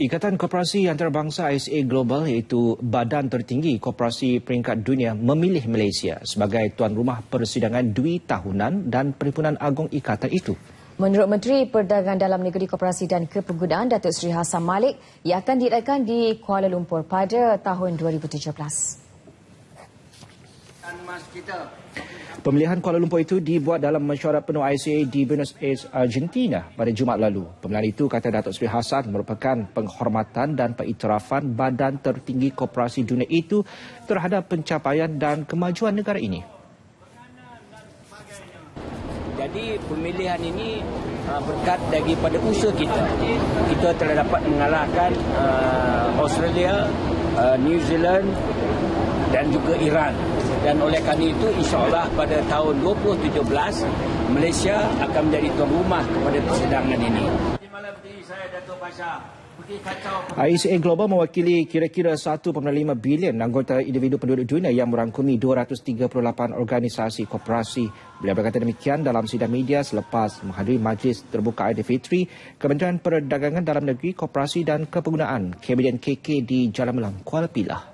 Ikatan Koperasi Antarabangsa ISA Global iaitu badan tertinggi koperasi peringkat dunia memilih Malaysia sebagai tuan rumah persidangan dui tahunan dan Perhimpunan Agung Ikatan itu. Menurut Menteri Perdagangan Dalam Negeri Koperasi dan Kepenggunaan Datuk Seri Hassan Malik, ia akan diadakan di Kuala Lumpur pada tahun 2017. Pemilihan Kuala Lumpur itu dibuat dalam mesyuarat penuh ICA di Buenos Aires, Argentina pada Jumaat lalu. Pemilihan itu, kata Datuk Seri Hassan, merupakan penghormatan dan pengiktirafan badan tertinggi koperasi dunia itu terhadap pencapaian dan kemajuan negara ini. Jadi pemilihan ini berkat daripada usaha kita. Kita telah dapat mengalahkan Australia, New Zealand dan juga Iran. Dan oleh kerana itu, insyaAllah pada tahun 2017, Malaysia akan menjadi tuan rumah kepada persidangan ini. ISA Global mewakili kira-kira 1.5 bilion anggota individu penduduk dunia yang merangkumi 238 organisasi koperasi. Beliau berkata demikian dalam sidang media selepas menghadiri Majlis Terbuka Aidilfitri Kementerian Perdagangan Dalam Negeri, Koperasi dan Kepenggunaan Kabinet KK di Jalan Melang, Kuala Pilah.